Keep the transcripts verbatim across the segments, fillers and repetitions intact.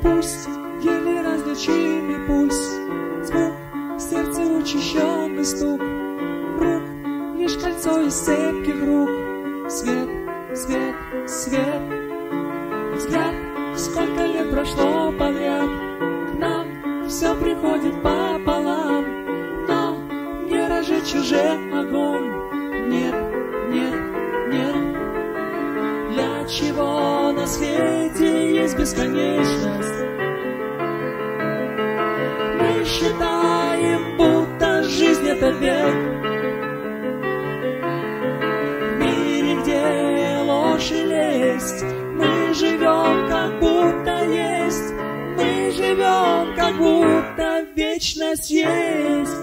Пусть еле различимый пульс, звук, сердце учащенный стук рук, лишь кольцо из цепких рук. Свет, свет, свет, взгляд, сколько лет прошло подряд, к нам все приходит пополам, но не разжечь уже огонь. Нет, нет, нет. Для чего на свете есть бесконечность? Мы считаем, будто жизнь — это век. В мире, где ложь и лесть, мы живем, как будто есть. Мы живем, как будто вечность есть.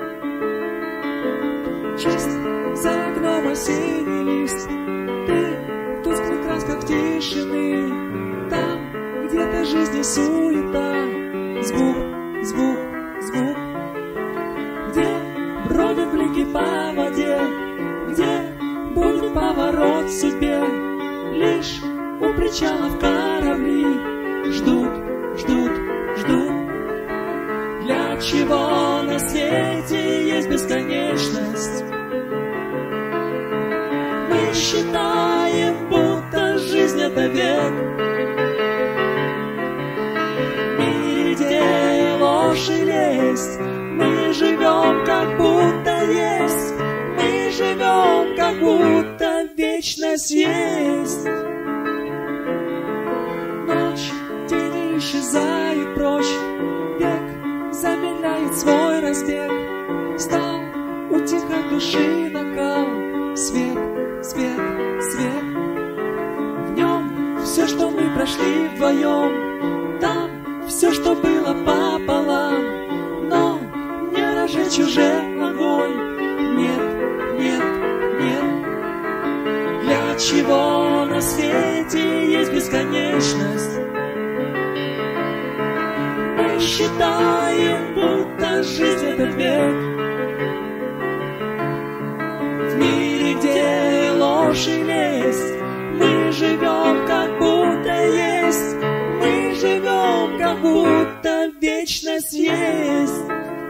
Чист за окном осенний лист, ты в тусклых красках тишины. Там где-то жизни суета, звук, звук, звук. Где бродят блики по воде, где будет поворот в судьбе. Лишь у причалов корабли ждут, ждут, ждут. Для чего на свете есть бесконечность? Мы считаем, будто жизнь — это век. В мире, где ложь и лесть, мы живем, как будто есть. Мы живем, как будто вечность есть. Ночь, день исчезает прочь, век замедляет свой разбег. Стал утихать души накал. Свет, свет, свет. В нем все, что мы прошли вдвоем. Там все, что было пополам. Но не разжечь уже огонь. Нет, нет, нет. Для чего на свете есть бесконечность? Мы считаем, будто жизнь — это век. В мире, где ложь и лесть, мы живем, как будто есть. Мы живем, как будто вечность есть.